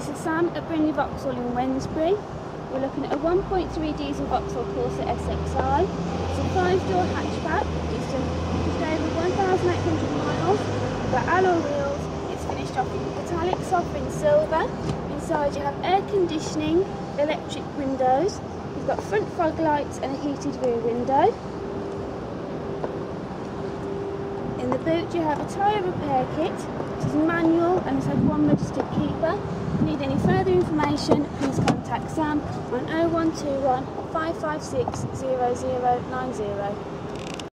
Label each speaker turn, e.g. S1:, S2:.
S1: to Sam at Brindley Vauxhall in Wednesbury. We're looking at a 1.3 diesel Vauxhall Corsa SXI. It's a 5-door hatchback. It's done just over 1,800 miles. We've got alloy wheels. It's finished off in metallic soft in silver. Inside you have air conditioning, electric windows. You've got front fog lights and a heated rear window. In the boot you have a tyre repair kit. It is manual and it's had one registered keeper. If you need any further information, please contact Sam on 0121 556 0090.